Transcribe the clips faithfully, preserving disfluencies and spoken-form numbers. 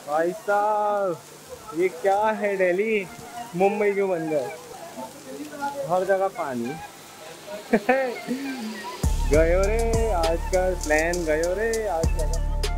भाई साहब ये क्या है, दिल्ली मुंबई क्यों बन गए? हर जगह पानी। गयो रे आज का प्लान, गयो रे आज का।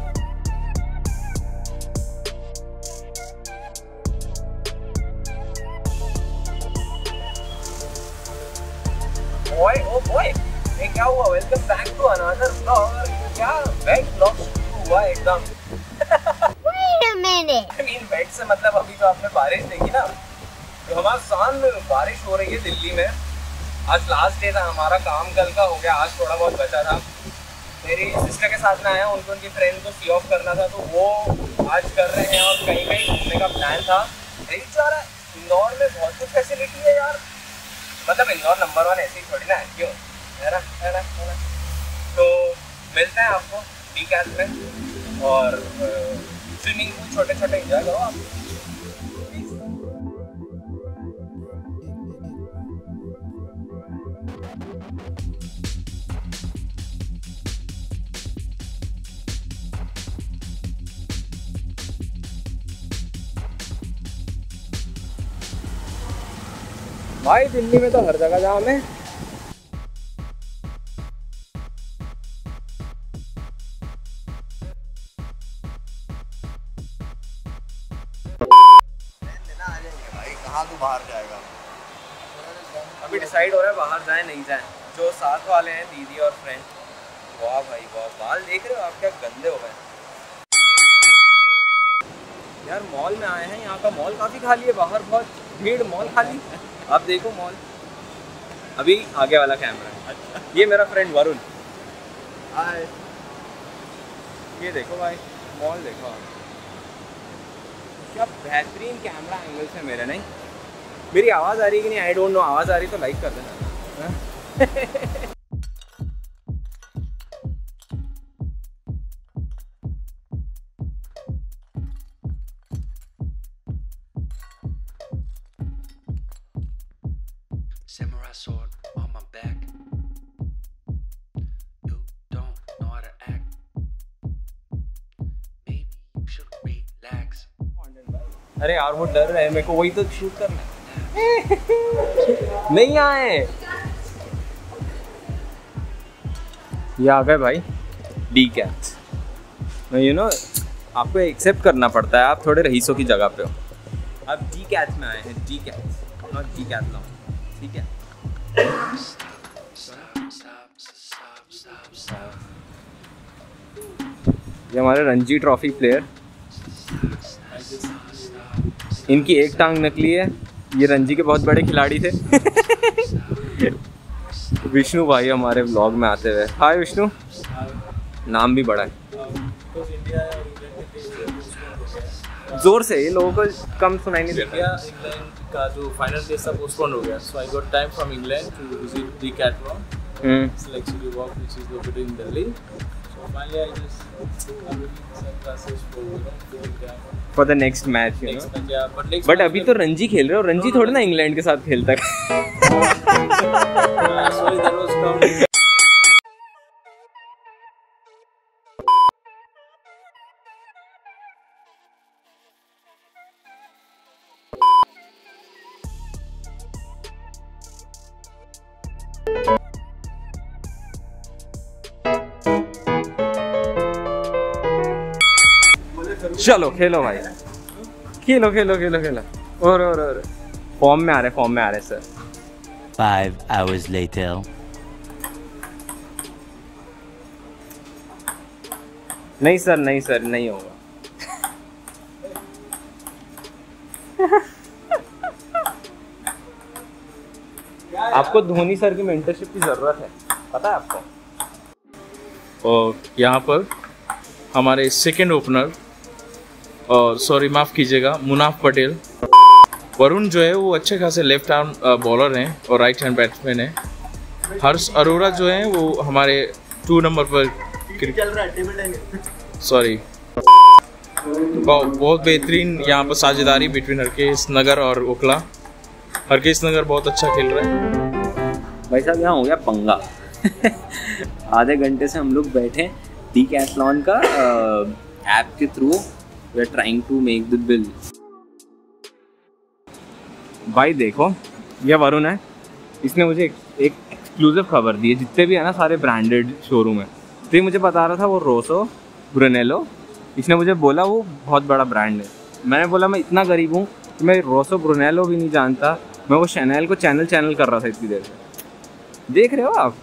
ओए ओ ओए, ये क्या हुआ? Welcome back to another vlog. क्या वेट व्लॉग शुरू हुआ एकदम। Wait a minute. I mean wait से मतलब अभी जो आपने बारिश देखी ना, तो हमारे साथ में बारिश हो रही है दिल्ली में। आज लास्ट डे था हमारा, काम कल का हो गया, आज थोड़ा बहुत बचा था। मेरी सिस्टर के साथ में आया, उनको उनकी फ्रेंड को सी ऑफ करना था, तो वो आज कर रहे हैं और कहीं कहीं घूमने का प्लान था। इंदौर में बहुत कुछ फैसिलिटी है यार, मतलब इंदौर नंबर वन ऐसी थोड़ी ना है, क्यों है ना, है ना, है ना। तो मिलते हैं आपको डी कैथ में, और स्विमिंग पूल छोटे छोटे एंजॉय करो आप। भाई दिल्ली में तो हर जगह जाम है। भाई कहाँ तू बाहर जाएगा? अभी डिसाइड हो रहा है बाहर जाए नहीं जाए। जो साथ वाले हैं दीदी और फ्रेंड, वाह भाई वाह, बाल देख रहे हो आप क्या गंदे हो गए यार। मॉल में आए हैं, यहाँ का मॉल काफी खाली है, बाहर बहुत भीड़, मॉल खाली। आप देखो मॉल, अभी आगे वाला कैमरा है। ये मेरा फ्रेंड वरुण, हाय। ये देखो भाई मॉल देखो आप, क्या बेहतरीन कैमरा एंगल है मेरे। नहीं मेरी आवाज़ आ रही है कि नहीं आई डोंट नो, आवाज़ आ रही तो लाइक कर देना। Samurai sword on my back. You don't know how to act. Maybe you should relax. अरे यार वो डर रहे हैं, मेरे को वही तो शूट करना है। नहीं आए, ये आ गए भाई डी कैथ। यू नो आपको एक्सेप्ट करना पड़ता है, आप थोड़े रईसों की जगह पे हो। आप डी कैथ में आए हैं, Decath not Decath long, ठीक है। ये हमारे रणजी ट्रॉफी प्लेयर, इनकी एक टांग नकली है, ये रणजी के बहुत बड़े खिलाड़ी थे। विष्णु भाई हमारे व्लॉग में आते हुए, हाय विष्णु। नाम भी बड़ा है, जोर से, ये लोगों को कम सुनाई नहीं देता। इंग्लैंड का जो फाइनल टेस्ट था पोस्टपोन हो गया, so I got time from England to visit Decathlon. It's like City Walk which is located in Delhi. So finally I just I will some classes for you know doing that for the next match, you next know. match, yeah, but next but match अभी तो रणजी खेल रहे हो, रणजी थोड़ी ना England के साथ खेलता है। sorry that was come चलो खेलो भाई, खेलो खेलो खेलो खेलो। और और और फॉर्म में आ रहे, फॉर्म में आ रहे सर। Five hours later. नहीं सर, नहीं सर, नहीं होगा। आपको धोनी सर की मेंटरशिप की जरूरत है, पता है आपको? और यहाँ पर हमारे सेकेंड ओपनर, और सॉरी माफ़ कीजिएगा, मुनाफ पटेल। वरुण जो है वो अच्छे खासे लेफ्ट आर्म बॉलर हैं और राइट हैंड बैट्समैन हैं। हर्ष अरोड़ा जो हैं वो हमारे टू नंबर पर सॉरी बहुत बेहतरीन यहाँ पर साझेदारी बिटवीन हरकेश नगर और ओखला। हरकेश नगर बहुत अच्छा खेल रहा है। भाई साहब यहाँ हो गया पंगा। आधे घंटे से हम लोग बैठे डिकैथलॉन का ऐप के through we are trying to make the bill. भाई देखो, ये वरुण है, इसने मुझे एक, एक एक्सक्लूसिव खबर दी है। जितने भी है ना सारे ब्रांडेड शोरूम है, तो ये मुझे बता रहा था वो रोसो ब्रुनेलो, इसने मुझे बोला वो बहुत बड़ा ब्रांड है। मैंने बोला मैं इतना गरीब हूँ कि मैं रोसो ब्रुनेलो भी नहीं जानता, मैं वो शैनेल को चैनल चैनल कर रहा था इतनी देर से। देख रहे हो आप,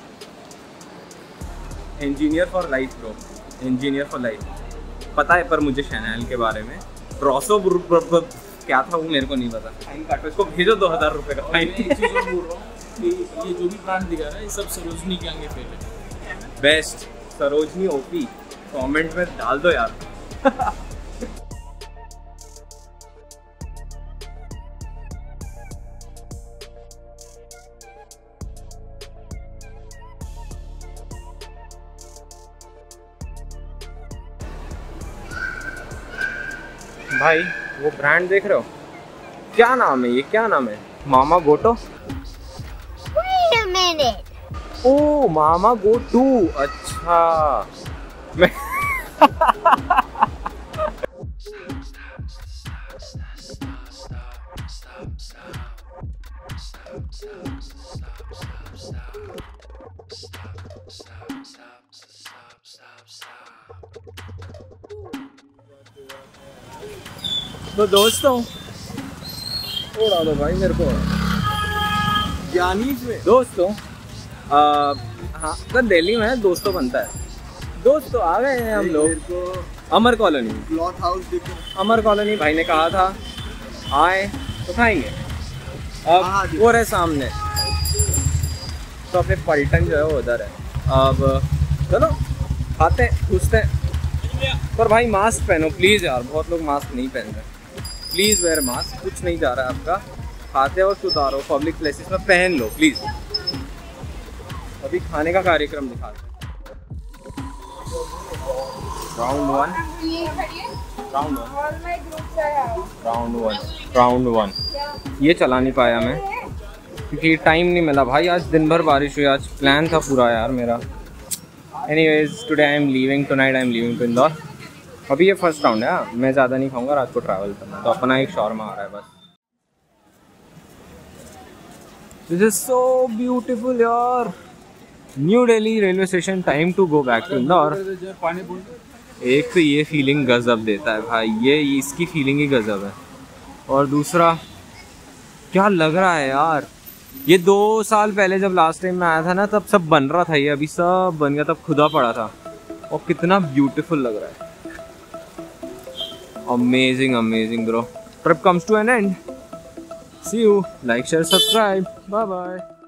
engineer for life bro, engineer for life. पता है पर मुझे शैनेल के बारे में, रोसो क्या था वो मेरे को नहीं पता। फाइन काटो, इसको भेजो दो हज़ार रुपये का फाइन। एक चीज़ और बोल रहा हूँ कि ये जो भी ब्रांड दिखा रहा है ये सब सरोजनी के आगे फेल है। बेस्ट सरोजनी ओपी, कमेंट में डाल दो यार। भाई वो ब्रांड देख रहे हो, क्या नाम है ये, क्या नाम है? Mamagoto. Wait a minute. ओ मामा गो टू, अच्छा मैं तो दोस्तों उड़ा दो भाई मेरे को ज्ञानी में। दोस्तों आ, हाँ तो दिल्ली में दोस्तों बनता है। दोस्तों आ गए हैं हम लोग अमर कॉलोनी, क्लॉथ हाउस देखो। अमर कॉलोनी। भाई ने कहा था आए तो खाएंगे, अब वो रहे सामने। तो अपने पलटन जो है वो उधर है। अब चलो खाते घुसते, पर भाई मास्क पहनो प्लीज़ यार, बहुत लोग मास्क नहीं पहन रहे। प्लीज़ वेयर मास्क, कुछ नहीं जा रहा है आपका। खाते और सुधारो पब्लिक प्लेसेस में पहन लो प्लीज़। अभी खाने का कार्यक्रम दिखाते हैं। Round one, round one, round one, round one. ये चला नहीं पाया मैं क्योंकि टाइम नहीं मिला भाई। आज दिन भर बारिश हुई, आज प्लान था पूरा यार मेरा। Anyways today I am leaving, tonight I am leaving to Indore. अभी ये फर्स्ट राउंड है, मैं ज़्यादा नहीं खाऊंगा, रात को ट्रैवल करना, तो अपना एक शॉर्मा आ रहा है बस। दिस इज सो ब्यूटीफुल यार। New Delhi railway station, time to go back to Indore. एक तो ये फीलिंग गजब देता है भाई, ये इसकी फीलिंग ही गजब है। और दूसरा क्या लग रहा है यार, ये दो साल पहले जब लास्ट टाइम मैं आया था ना, तब सब बन रहा था, ये अभी सब बन गया, तब खुदा पड़ा था। और कितना ब्यूटीफुल लग रहा है। Amazing amazing bro. Trip comes to an end. See you, like share subscribe, bye bye.